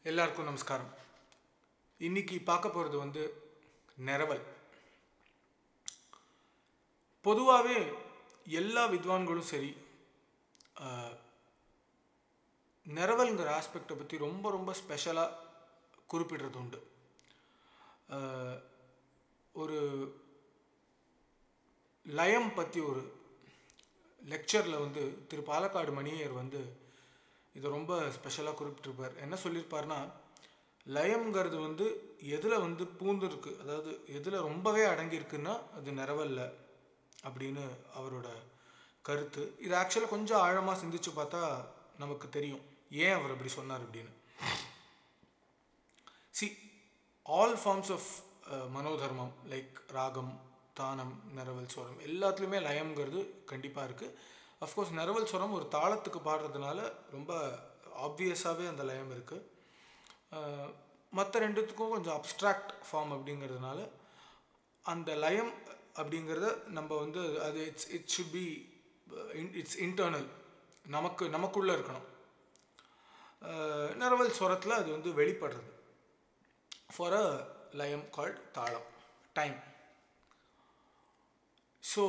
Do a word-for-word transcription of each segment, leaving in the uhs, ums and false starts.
எல்லாருக்கும் நமஸ்காரம். இன்னைக்கு பார்க்க போகிறது வந்து நிரவல். பொதுவாகவே எல்லா வித்வான்களும் சரி நிரவல்ங்கிற ஆஸ்பெக்டை பற்றி ரொம்ப ரொம்ப ஸ்பெஷலாக குறிப்பிடுறது உண்டு. ஒரு லயம் பற்றி ஒரு லெக்சரில் வந்து திரு பாலக்காடு மணியர் வந்து இதை ரொம்ப ஸ்பெஷலாக குறிப்பிட்டிருப்பார். என்ன சொல்லியிருப்பார்னா, லயம்ங்கிறது வந்து எதில் வந்து பூந்துருக்கு, அதாவது எதில் ரொம்பவே அடங்கியிருக்குன்னா அது நிரவல்ல அப்படின்னு அவரோட கருத்து. இது ஆக்சுவலாக கொஞ்சம் ஆழமாக சிந்திச்சு பார்த்தா நமக்கு தெரியும் ஏன் அவர் அப்படி சொன்னார் அப்படின்னு. See all forms of manodharmam like ragam, tanam, நிரவல், ஸ்வரம் எல்லாத்துலேயுமே லயம்ங்கிறது கண்டிப்பாக இருக்குது. அஃப்கோர்ஸ் நிரவல் ஸ்வரம் ஒரு தாளத்துக்கு பாடுறதுனால ரொம்ப ஆப்வியஸாகவே அந்த லயம் இருக்குது. மற்ற ரெண்டுத்துக்கும் கொஞ்சம் அப்ட்ராக்ட் ஃபார்ம் அப்படிங்கிறதுனால அந்த லயம் அப்படிங்கிறத நம்ம வந்து அது it's it should be it's internal, நமக்கு நமக்குள்ளே இருக்கணும். நிரவல் ஸ்வரத்தில் அது வந்து வெளிப்படுறது for a layam called thalam, time. So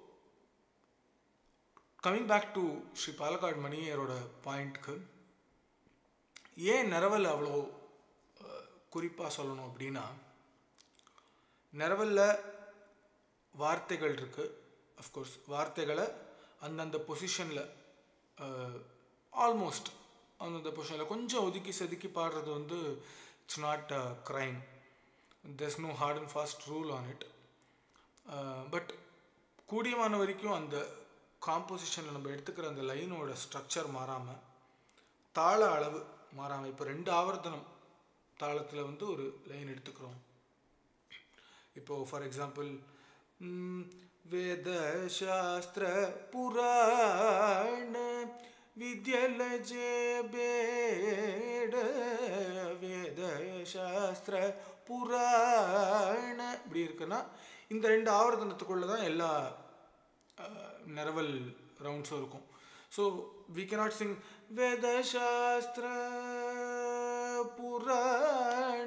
coming back to Sri Palakkad மணியரோட பாயிண்ட்க்கு, ஏன் நிரவல் அவ்வளோ குறிப்பாக சொல்லணும் அப்படின்னா, நிரவலில் வார்த்தைகள் இருக்குது. அஃப்கோர்ஸ் வார்த்தைகளை அந்தந்த பொசிஷனில் ஆல்மோஸ்ட் அந்தந்த பொசிஷனில் கொஞ்சம் ஒதுக்கி செதுக்கி பாடுறது வந்து it's not a crime. there's no hard and fast rule on it. But கூடியமான வரைக்கும் அந்த காம்போசிஷனில் நம்ம எடுத்துக்கிற அந்த லைனோட ஸ்ட்ரக்சர் மாறாமல், தாள அளவு மாறாமல், இப்போ ரெண்டு ஆவர்த்தனம் தாளத்தில் வந்து ஒரு லைன் எடுத்துக்கிறோம். இப்போது ஃபார் எக்ஸாம்பிள், வேத சாஸ்திர புராண வித்யலஜே பேட, வேத சாஸ்திர புராண இப்படி இருக்குன்னா இந்த ரெண்டு ஆவர்த்தனத்துக்குள்ளே தான் எல்லா நிரவல் ரவுண்ட்ஸும் இருக்கும். ஸோ வி கேனாட் சிங் வேத சாஸ்திர புராண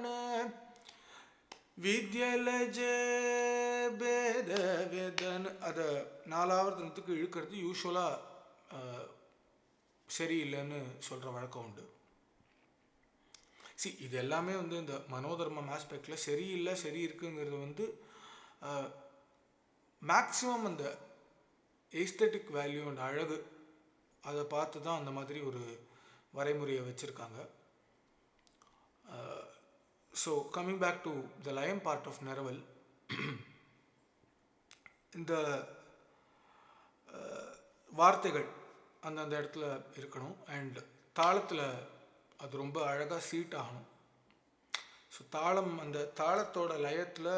வித்யலஜே பேத வேதன் அதை நாலாவர்த்தனத்துக்கு இழுக்கிறது யூஸ்வலாக சரியில்லைன்னு சொல்கிற வழக்கம் உண்டு. சி இது எல்லாமே வந்து இந்த மனோதர்மம் ஆஸ்பெக்டில் சரியில்லை சரி இருக்குங்கிறது வந்து மேக்ஸிமம் அந்த எஸ்தட்டிக் வேல்யூ அண்ட் அழகு அதை பார்த்து தான் அந்த மாதிரி ஒரு வரைமுறையை வச்சுருக்காங்க. So coming back to the layam part of நிரவல், இந்த வார்த்தைகள் அந்தந்த இடத்துல இருக்கணும் அண்ட் தாளத்தில் அது ரொம்ப அழகாக சீட் ஆகணும். ஸோ தாளம் அந்த தாளத்தோட லயத்தில்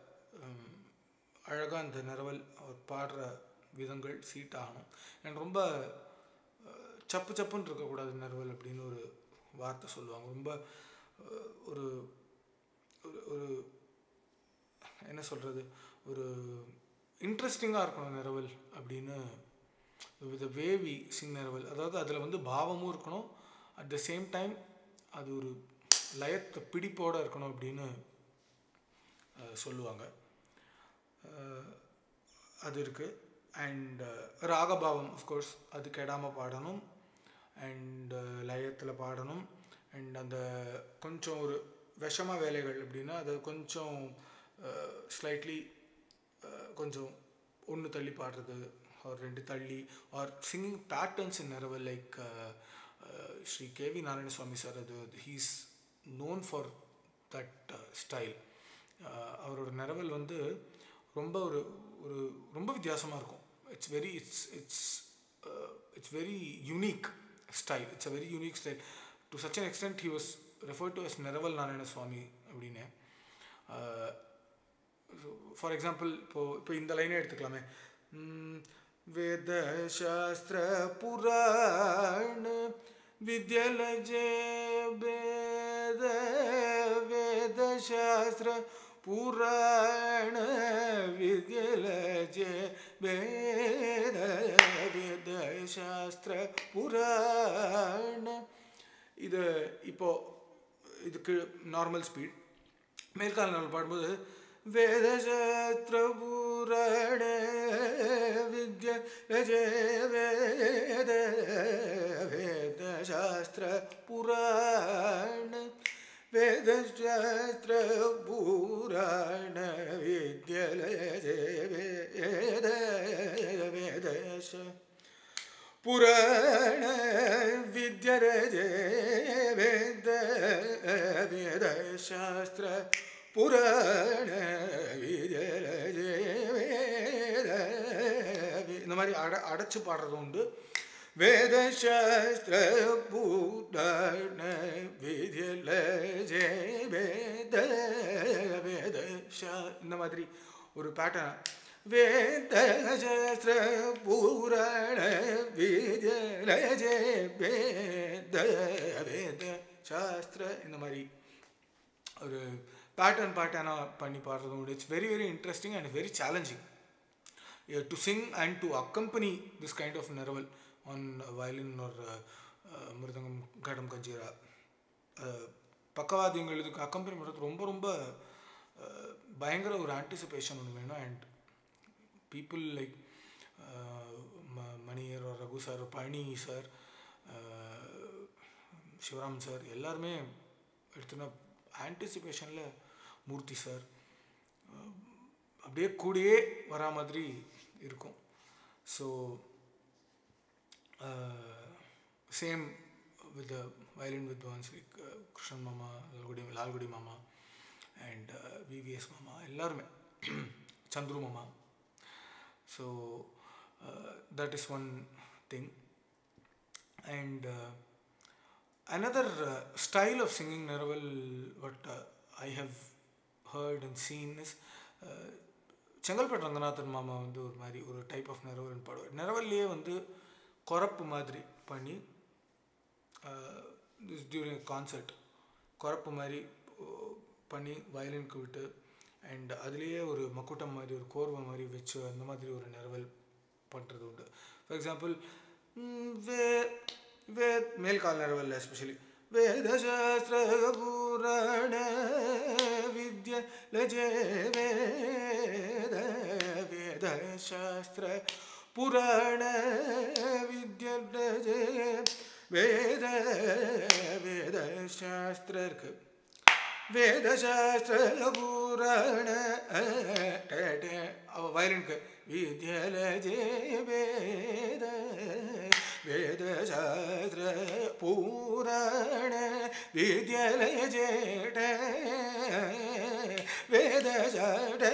அழகாக அந்த நிரவல் அவர் பாடுற விதங்கள் சீட் ஆகணும். அண்ட் ரொம்ப சப்பு சப்புன்னு இருக்கக்கூடாது நிரவல் அப்படின்னு ஒரு வார்த்தை சொல்லுவாங்க. ரொம்ப ஒரு ஒரு என்ன சொல்கிறது, ஒரு இன்ட்ரெஸ்டிங்காக இருக்கணும் நிரவல் அப்படின்னு. With way we sing niraval, அதாவது அதில் வந்து பாவமும் இருக்கணும், அட் த சேம் டைம் அது ஒரு லயத்தை பிடிப்போடு இருக்கணும் அப்படின்னு சொல்லுவாங்க. அது இருக்குது. அண்ட் ராகபாவம் அஃப்கோர்ஸ் அது கெடாமல் பாடணும் அண்ட் லயத்தில் பாடணும். அண்ட் அந்த கொஞ்சம் ஒரு விஷம வேலைகள் அப்படின்னா அதை கொஞ்சம் ஸ்லைட்லி கொஞ்சம் ஒன்று தள்ளி பாடுறது, ஒரு ரெண்டு தள்ளி, or singing patterns in niraval like Sri K V Narayana Swamy sir, அது he's known for that style. அவரோட நிரவல் வந்து ரொம்ப ஒரு ஒரு ரொம்ப வித்தியாசமாக இருக்கும். It's very it's it's it's very unique style. It's a very unique style. To such an extent he was referred to as niraval Narayana Swamy அப்படின்னு. ஃபார் எக்ஸாம்பிள் இப்போது இப்போ இந்த லைனே எடுத்துக்கலாமே, வேத சாஸ்திர புராண வித்யலஜே பேத, வேத சாஸ்திர புராண வித்யலஜே பேத, வேத சாஸ்திர புராண. இது இப்போது இதுக்கு நார்மல் ஸ்பீட். மேல்கால் நரவல் பாடும்போது வேதசாஸ்திர புராண வித்ய ரஜே வேத வேதசாஸ்திர புராண வேதசாஸ்திர புராண வித்ய ரஜே வேத வேதச புராண வித்ய ரஜே வேத வேதசாஸ்திர புராண வித்ய ரஜே வேத இந்த மாதிரி அட அடைச்சு பாடுறது உண்டு. வேதசாஸ்திர புராண வித்ய ரஜே வேத வேதச இந்த மாதிரி ஒரு பேட்டர்ன். வேதசாஸ்திர புராண வித்ய ரஜே வேத வேத சாஸ்திர இந்த மாதிரி ஒரு பேட்டர்ன் பேட்டர்னாக பண்ணி பாடுறது உண்டு. It's very very interesting and very challenging to sing and to accompany this kind of niraval on violin or mridangam ghatam kanjira. பக்கவாதியங்கள் இதுக்கு அக்கம்பனி பண்ணுறது ரொம்ப ரொம்ப பயங்கர ஒரு ஆன்டிசிபேஷன் ஒன்று வேணும். And people like Maniyar Raghu sir, Palani sir, Sivaram sir எல்லாருமே எடுத்துனா ஆன்டிசிபேஷனில் மூர்த்தி சார் அப்படியே கூடயே வரா மாதிரி இருக்கும். So same with the violin வித்வான்ஸ் லைக் கிருஷ்ணன் மாமா, லால்குடி லால்குடி மாமா அண்ட் விவிஎஸ் மாமா எல்லாருமே, சந்துரு மாமா. So that is one thing. And another uh, style of singing naraval what uh, I have heard and seen is Chengalpattu Ranganathan மாமா வந்து ஒரு மாதிரி ஒரு டைப் ஆஃப் நரவல் பாடுவார். நரவல்லையே வந்து கொரப்பு மாதிரி பண்ணி டியூரிங் கான்சர்ட் கொரப்பு மாதிரி பண்ணி வயலினுக்கு விட்டு அண்ட் அதுலேயே ஒரு மக்குட்டம் மாதிரி ஒரு கோர்வை மாதிரி வச்சு அந்த மாதிரி ஒரு நரவல் பண்ணுறது உண்டு. ஃபார் எக்ஸாம்பிள் வே வேத் மேல்கால் நரவல் எஸ்பெஷலி வேதசாஸ்திர புராண வித்ய லஜே வேத வேதசாஸ்திர புராண வித்ய லஜே வேத வேதசாஸ்திர இருக்கு. வேதசாஸ்திர புராண வயலினுக்கு வித்ய லஜே வேத வேதசாஸ்திர புராண வித்ய லஜே வேதசாஸ்திர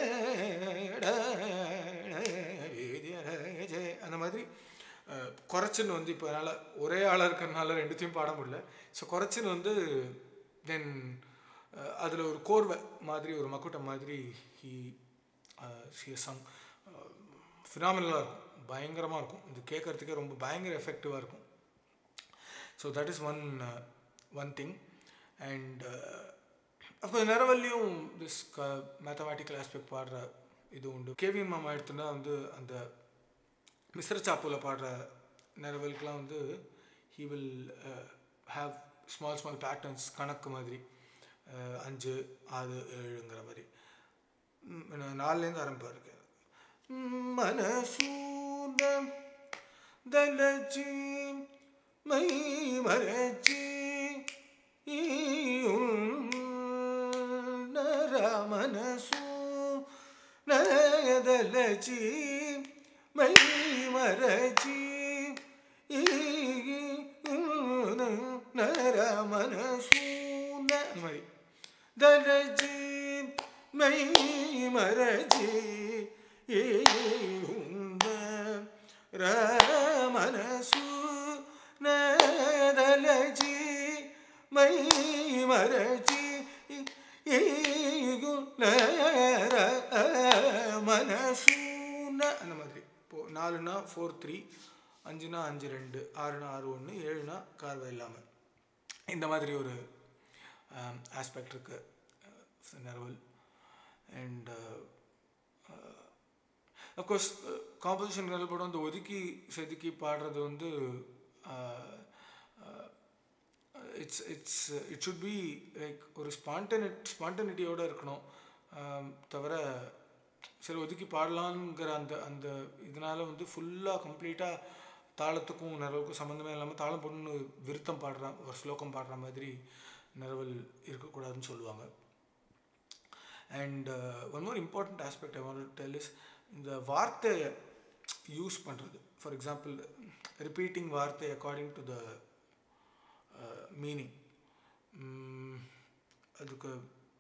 வித்ய லஜே அந்த மாதிரி குறைச்சின்னு வந்து இப்போ என்னால் ஒரே ஆளாக இருக்கிறதுனால ரெண்டுத்தையும் பாட முடியல. ஸோ குறைச்சின்னு வந்து தென் அதில் ஒரு கோர்வை மாதிரி ஒரு மக்குட்டம் மாதிரி ஹி ஹி சங் ஃபினாமினலாக இருக்கும், பயங்கரமாக இருக்கும். இது கேட்குறதுக்கே ரொம்ப பயங்கர எஃபெக்டிவாக இருக்கும். So that is one one thing. And of course நரவல்லையும் திஸ் க மேத்தமேட்டிக்கல் ஆஸ்பெக்ட் பாடுற இது உண்டு. கேவிஎன் மாமா எடுத்துன்னா வந்து அந்த மிஸ்ர சாப்புவில் பாடுற நரவலுக்கெலாம் வந்து he will have small small patterns கணக்கு மாதிரி அஞ்சு ஆறு ஏழுங்கிற மாதிரி நாலுலேருந்து ஆரம்பிப்பாக இருக்கு. மனசூத தலச்சி மை மரச்சி நர மனசூ நதலச்சி மை மரச்சி நர மனசூன அந்த மாதிரி தலச்சி மை மரச்சி மனசு நலச்சி மை மரச்சி மனசூன அந்த மாதிரி. இப்போது நாலுனா ஃபோர் த்ரீ, அஞ்சுனா அஞ்சு ரெண்டு, ஆறுனா ஆறு ஒன்று, ஏழுனா கார்வை இல்லாமல் இந்த மாதிரி ஒரு ஆஸ்பெக்ட் இருக்குது நரவல். அண்ட் அஃப்கோர்ஸ் காம்போசிஷன் படம் வந்து ஒதுக்கி செதுக்கி பாடுறது வந்து it's it's it should be like ஒரு ஸ்பான்டனிட் ஸ்பான்டனிட்டியோடு இருக்கணும். தவிர சரி ஒதுக்கி பாடலான்ங்கிற அந்த அந்த இதனால் வந்து ஃபுல்லாக கம்ப்ளீட்டாக தாளத்துக்கும் நிறவுக்கும் சம்மந்தமே இல்லாமல் தாளம் பொண்ணு விருத்தம் பாடுற ஒரு ஸ்லோகம் பாடுற மாதிரி நிறவல் இருக்கக்கூடாதுன்னு சொல்லுவாங்க. And one more important aspect I want to tell is இந்த வார்த்தையை யூஸ் பண்ணுறது. ஃபார் எக்ஸாம்பிள் ரிப்பீட்டிங் வார்த்தை அக்கார்டிங் டு த மீனிங். அதுக்கு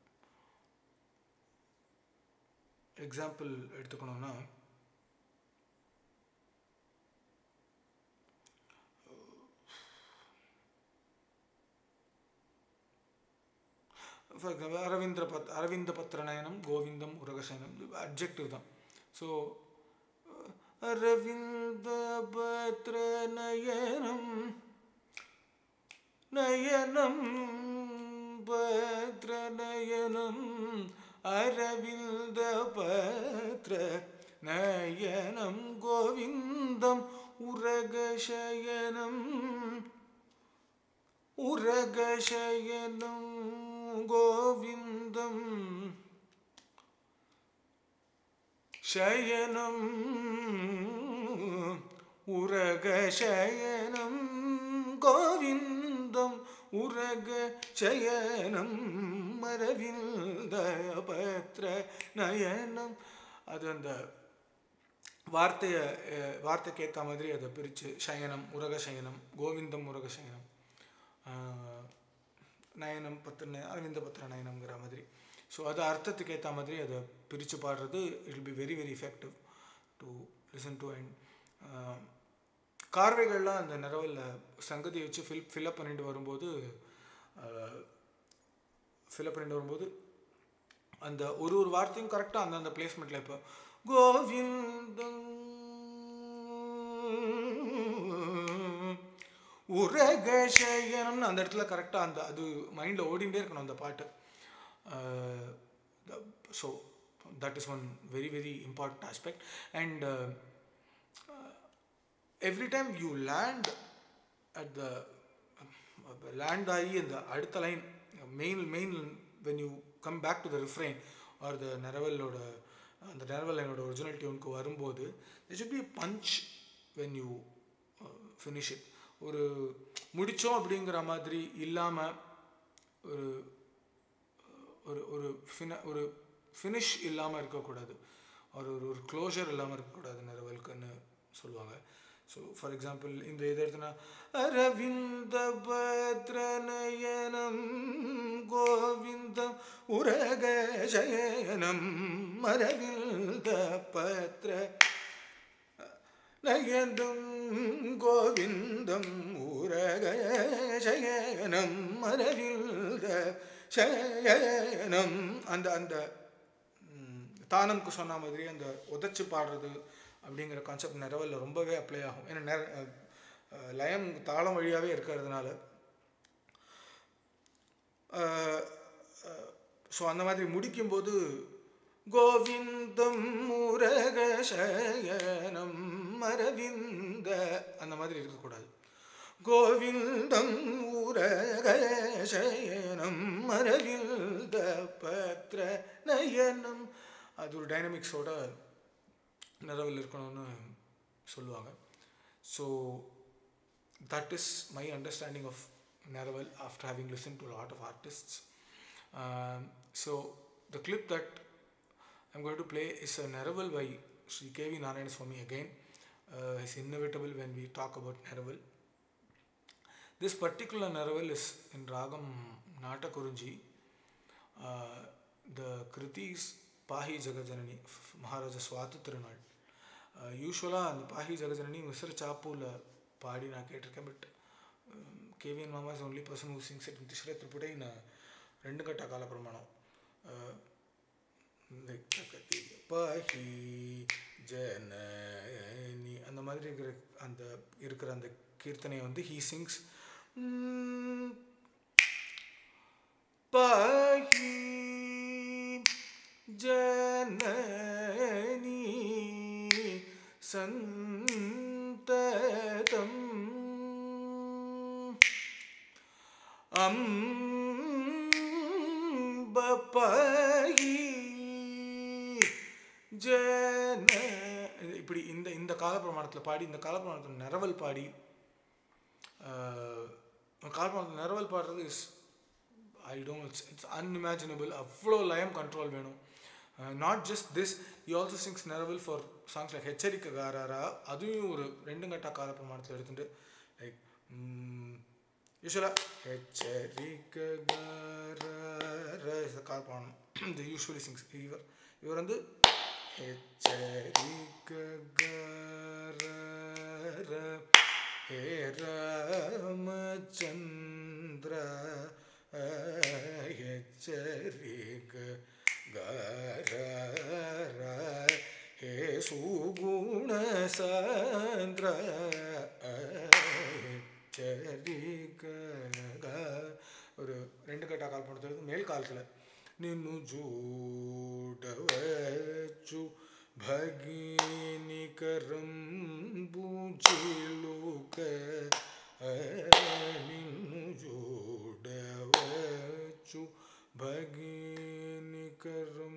எக்ஸாம்பிள் எடுத்துக்கணும்னா ஃபார் எக்ஸாம்பிள் அரவிந்திர பத் அரவிந்த பத்திரநயனம் கோவிந்தம் உரகசயனம் அப்ஜெக்டிவ் தான். ஸோ அரவிந்த பத்ரநயனம் நயனம் பத்ரநயனம் அரவிந்த பத்ர நயனம் கோவிந்தம் உரகசயனம் உரகசயனம் கோவிந்தம் சயனம் உரகசயனம் கோவிந்தம் உரகசயனம் அரவிந்த பத்ர நயனம். அது அந்த வார்த்தையை வார்த்தைக்கு ஏற்ற மாதிரி அதை பிரித்து சயனம் உரகசயனம் கோவிந்தம் உரகசயனம் நயனம் பத்திர அரவிந்த பத்திர நயனம்ங்கிற மாதிரி. ஸோ அது அர்த்தத்துக்கு ஏற்ற மாதிரி அதை பிரித்து பாடுறது it will be very very effective to listen to. அண்ட் கார்வைகள்லாம் அந்த நிறவலில் சங்கதியை வச்சு ஃபில் ஃபில்அப் பண்ணிட்டு வரும்போது ஃபில்அப் பண்ணிட்டு வரும்போது அந்த ஒரு ஒரு வார்த்தையும் கரெக்டாக அந்தந்த பிளேஸ்மெண்ட்டில் இப்போ கோவிந்தம் உரகசயனம்னு அந்த இடத்துல கரெக்டாக அந்த அது மைண்டில் ஓடிண்டே இருக்கணும் அந்த பாட்டு. So that is one very very important aspect. And every time you land at the land ஆகி அந்த அடுத்த line main main when you come back to the refrain or the நிறவலோட அந்த நிறவல் லைனோட ஒரிஜினல் டியூனுக்கு வரும்போது there should be a punch when you uh, finish it. ஒரு முடித்தோம் அப்படிங்கிற மாதிரி இல்லாமல் ஒரு ஒரு ஒரு ஃபின ஒரு ஃபினிஷ் இல்லாமல் இருக்கக்கூடாது, ஒரு ஒரு க்ளோஷர் இல்லாமல் இருக்கக்கூடாது நிறவலுக்குன்னு சொல்லுவாங்க. ஸோ ஃபார் எக்ஸாம்பிள் இந்த இதை எடுத்தோன்னா அரவிந்த பத்ரநயனம் கோவிந்தம் உரகசயனம் அரவிந்த பத்ர நயனம் கோவிந்தம் உரகசயனம் அரவிந்த சயனம். அந்த அந்த தானம்க்கு சொன்ன மாதிரி அந்த உதச்சி பாடுறது அப்படிங்கிற கான்செப்ட் நிறவலில் ரொம்பவே அப்ளை ஆகும். ஏன்னா நிற லயம் தாளம் வழியாகவே இருக்கிறதுனால. ஸோ அந்த மாதிரி முடிக்கும்போது கோவிந்தம் உரகசயனம் அரவிந்த அந்த மாதிரி இருக்கக்கூடாது. கோவிந்தம் உரகசயனம் அரவிந்த பத்ர நயனம். அது ஒரு டைனமிக்ஸோட நிறவல் இருக்கணும்னு சொல்லுவாங்க. So that is my understanding of நிறவல் after having listen to lot of artists. So the clip that I'm going to play is a நிறவல் by Shri K V Narayana Swami again. Is innovatable when we talk about நிறவல். This particular நிறவல் is in Ragam Natakurunji. Uh, the Kriti is Pahi Jagajanani, Maharaja Swatu Tirunal. யூஸ்வலாக அந்த பாஹி ஜகஜனனி மிஸ்ர சாப்பூவில் பாடி நான் கேட்டிருக்கேன். But KVN மாமா is only person who sings it திஸ்ர திரிபுடை நான் ரெண்டு கட்ட கால பிரமாணம் பாஹி ஜனனி அந்த மாதிரி இருக்கிற அந்த இருக்கிற அந்த கீர்த்தனையை வந்து ஹீ சிங்ஸ் பாஹி ஜனனி சந்ததம் அம்பபகி ஜன இப்படி இந்த இந்த காலப்பிரமாணத்தில் பாடி இந்த காலப்பிரமாணத்தில் நிரவல் பாடி காலப்பிரமாணத்தில் நிரவல் பாடுறது is I don't it's it's unimaginable. அவ்வளோ லயம் கண்ட்ரோல் வேணும். Not just this, you also sings நிரவல் ஃபார் சாங்ஸ் லைக் ஹெச்சரிக்கைகாரரா, அதுவும் ஒரு ரெண்டு கட்டா காலப்பிரமாணத்தில் எடுத்துட்டு லைக் யூஸ்வலாக ஹெச்சரிக்கைகாரர is the காலப்பிரமாணம். The usually Singh இவர் இவர் வந்து ஹெச்சரிக்கைகாரர ஹே ராமச்சந்திர ஹெச்சரிக்கைகாரர ஹே சுகுணசாந்திர ஹெச்சரிக்கைகா ஒரு ரெண்டு கட்டா கால் பண்ணுறது மேல் காலத்தில் நின்னு ஜூடவச்சு భగినికరం బూచిలుక నిన్ను చూడవచ్చు భగినికరం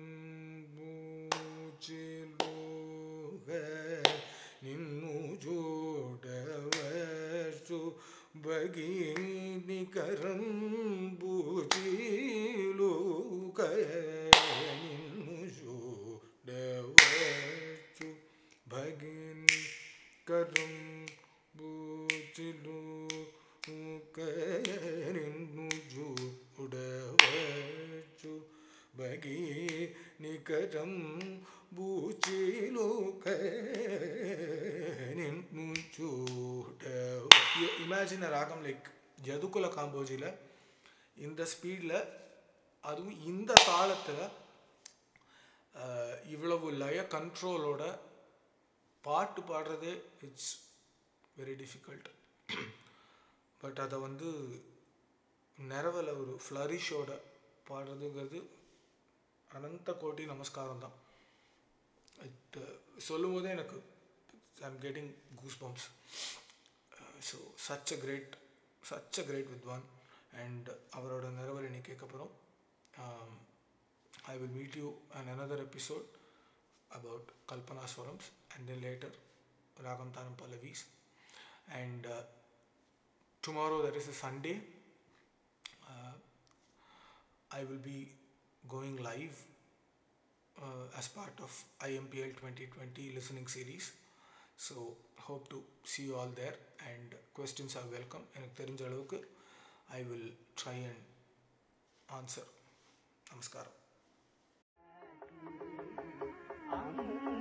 బూచిలుక నిన్ను చూడవచ్చు భగినికరం బూచిలుక నిన్ను చూడవచ్చు భగిని కరం బూచిలుక నిన్ను చూడవచ్చు భగిని కరం బూచిలుక నిన్ను చూడవచ్చు. இமேஜின் ராகம் லைக் யதுகுல காம்போஜியில் இந்த ஸ்பீடில் அதுவும் இந்த காலத்தில் இவ்வளவு லய கண்ட்ரோலோட பாட்டு பாடுறதே இட்ஸ் வெரி டிஃபிகல்ட். பட் அதை வந்து நிறவில் ஒரு ஃப்ளரிஷோட பாடுறதுங்கிறது அனந்த கோட்டி நமஸ்காரம் தான். இட் சொல்லும் போதே எனக்கு I am getting goose bumps. So such a great such a great வித்வான். அண்ட் அவரோட நிறவல் இன்னைக்கு கேட்கப்புறம் I will meet you in another episode about Kalpana Swarams and then later Ragam Tanam Pallavis. And uh, tomorrow, that is a Sunday, uh, I will be going live uh, as part of I M P L twenty twenty listening series. So hope to see you all there and questions are welcome. எனக்கு தெரிஞ்ச அளவுக்கு I will try and answer. Namaskaram.